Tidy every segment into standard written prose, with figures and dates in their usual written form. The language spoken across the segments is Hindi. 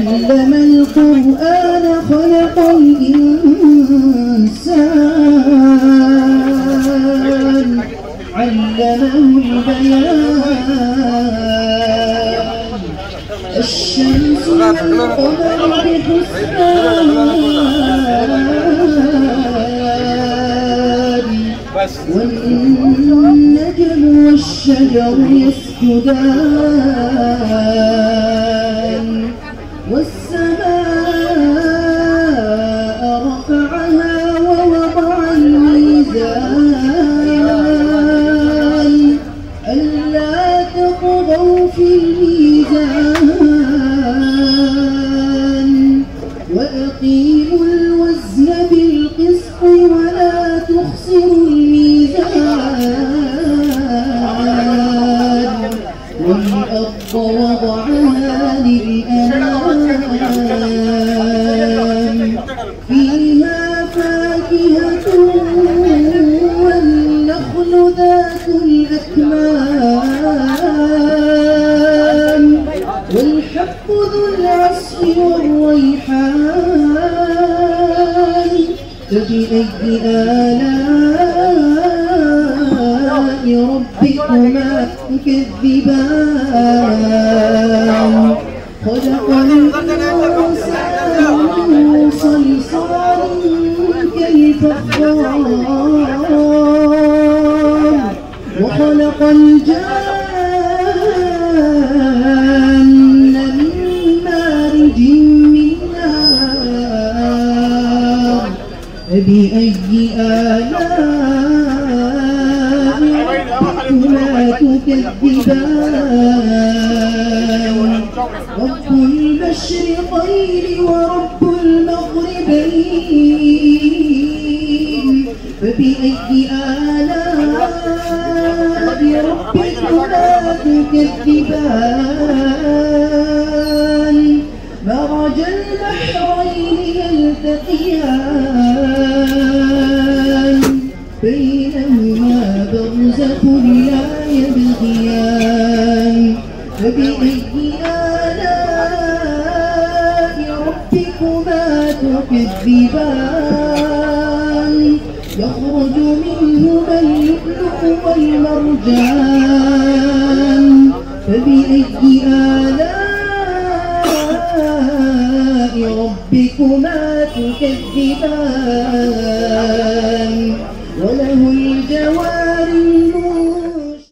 علم القرآن خلق الإنسان علمه البيان الشمس والقمر بحسبان والنجم والشجر يسجدان والسماء رفعها ووضع الميزان ألا تطغوا في الميزان وأقيموا الوزن بالقسط ولا تخسروا الميزان والأرض وضعها للأنام فيها فاكهة والنخل ذات الأكمام والحب ذو العصف والريحان فبأي آلاء ربكما تكذبان خلق الإنسان من صلصال كالفخار وخلق الجان من مارج من نار فبأي آلاء ربكما تكذبان رب المشرقين ورب المغربين فبأي آلاء ربكما تكذبان مرج البحرين يلتقيان بينهما برزخ لا يبغيان فبأي آلاء ربكما تكذبان يخرج منهما اللؤلؤ والمرجان فبأي آلاء ربكما تكذبان وله الجوار المنشآت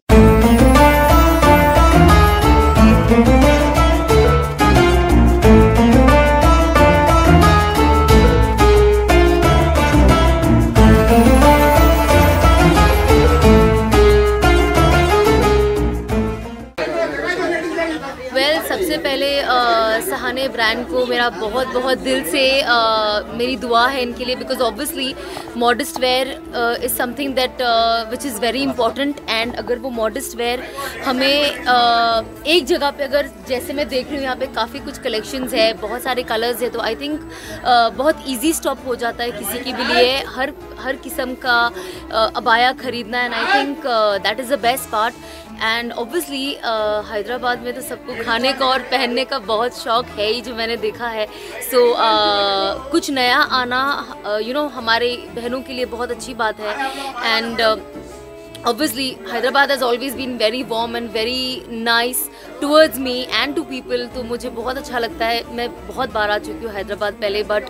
सबसे पहले सहाने ब्रांड को मेरा बहुत बहुत दिल से मेरी दुआ है इनके लिए, because obviously modest wear is something that which is very important. And अगर वो मॉडेस्ट वेयर हमें एक जगह पे, अगर जैसे मैं देख रही हूँ यहाँ पे काफ़ी कुछ कलेक्शंस है, बहुत सारे कलर्स है, तो आई थिंक बहुत ईजी स्टॉप हो जाता है किसी के भी लिए हर किस्म का अबाया ख़रीदना। And I think that is the best part. And obviously Hyderabad में तो सबको खाने का और पहनने का बहुत शौक़ है ही, जो मैंने देखा है। सो कुछ नया आना हमारे बहनों के लिए बहुत अच्छी बात है। And obviously Hyderabad has always been very warm and very nice towards me and to people, तो मुझे बहुत अच्छा लगता है। मैं बहुत बार आ चुकी हूँ हैदराबाद पहले, बट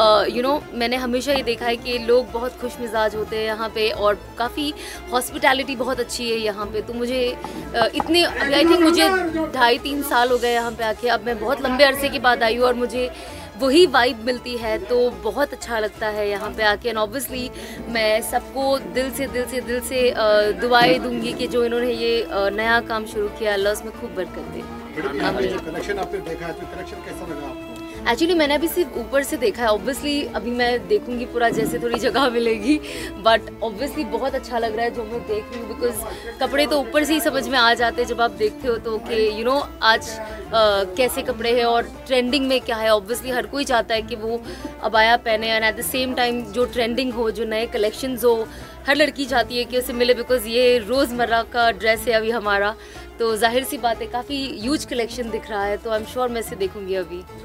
मैंने हमेशा ये देखा है कि लोग बहुत खुश मिजाज होते हैं यहाँ पे और काफ़ी हॉस्पिटैलिटी बहुत अच्छी है यहाँ पे। तो मुझे इतने आई थिंक मुझे 2.5-3 साल हो गए यहाँ पे आके। अब मैं बहुत लंबे अरसे के बाद आई हूँ और मुझे वही वाइब मिलती है, तो बहुत अच्छा लगता है यहाँ पे आके। एंड ऑब्वियसली मैं सबको दिल से दुआएं दूंगी कि जो इन्होंने ये नया काम शुरू किया, अल्लाह उसमें खूब बरकत दे। कलेक्शन आपने देखा है, तो कलेक्शन कैसा लगा आपको? एक्चुअली मैंने अभी सिर्फ ऊपर से देखा है, ऑब्वियसली अभी मैं देखूंगी पूरा, जैसे थोड़ी जगह मिलेगी। बट ऑब्वियसली बहुत अच्छा लग रहा है जो मैं देख रही हूँ, बिकॉज कपड़े तो ऊपर से ही समझ में आ जाते हैं जब आप देखते हो तो कि आज कैसे कपड़े हैं और ट्रेंडिंग में क्या है। ऑब्वियसली हर कोई चाहता है कि वो अबाया पहने and at the same time जो ट्रेंडिंग हो, जो नए कलेक्शंस हो, हर लड़की चाहती है कि उसे मिले, बिकॉज ये रोज़मर्रा का ड्रेस है अभी हमारा। तो जाहिर सी बात है काफ़ी ह्यूज कलेक्शन दिख रहा है, तो आई एम श्योर मैं इसे देखूंगी अभी।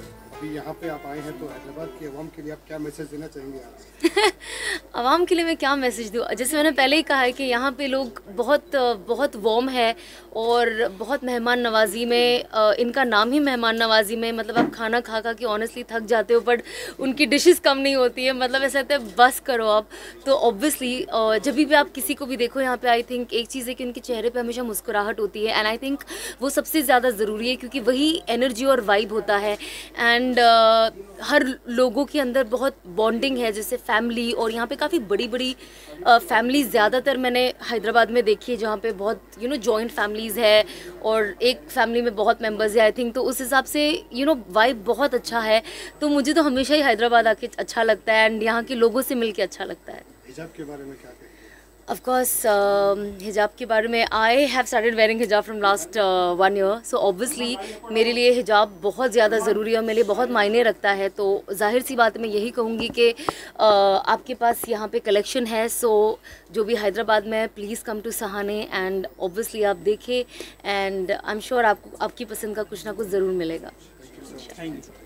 अभी यहाँ पे आप आए हैं तो हैदराबाद के अवाम के लिए आप क्या मैसेज देना चाहेंगे आप? आवाम के लिए मैं क्या मैसेज दूँ? जैसे मैंने पहले ही कहा है कि यहाँ पे लोग बहुत वार्म है और बहुत मेहमान नवाजी में, इनका नाम ही मेहमान नवाजी में, मतलब आप खाना खा खा के ऑनेस्टली थक जाते हो बट उनकी डिशेस कम नहीं होती है, मतलब ऐसा लगता है बस करो आप। तो ऑब्वियसली जब भी आप किसी को भी देखो यहाँ पे, आई थिंक एक चीज़ है कि उनके चेहरे पे हमेशा मुस्कुराहट होती है, एंड आई थिंक वो सबसे ज़्यादा ज़रूरी है क्योंकि वही एनर्जी और वाइब होता है। एंड हर लोगों के अंदर बहुत बॉन्डिंग है, जैसे फैमिली, और यहाँ पे काफ़ी बड़ी बड़ी फैमिली ज़्यादातर मैंने हैदराबाद में देखी है जहाँ पे बहुत जॉइंट फैमिलीज़ है और एक फैमिली में बहुत मेंबर्स है आई थिंक। तो उस हिसाब से वाइब बहुत अच्छा है। तो मुझे तो हमेशा ही हैदराबाद आके अच्छा लगता है एंड यहाँ के लोगों से मिल के अच्छा लगता है। हिजाब के बारे में क्या कहें? Of course, हिजाब के बारे में I have started wearing हिजाब from last 1 year. So obviously मेरे लिए हिजाब बहुत ज़्यादा ज़रूरी है और मेरे लिए बहुत मायने रखता है। तो जाहिर सी बात मैं यही कहूँगी कि आपके पास यहाँ पे कलेक्शन है, सो जो भी हैदराबाद में, please come to Sahane and obviously आप देखें एंड आई एम श्योर आपको आपकी पसंद का कुछ ना कुछ ज़रूर मिलेगा। Thank you.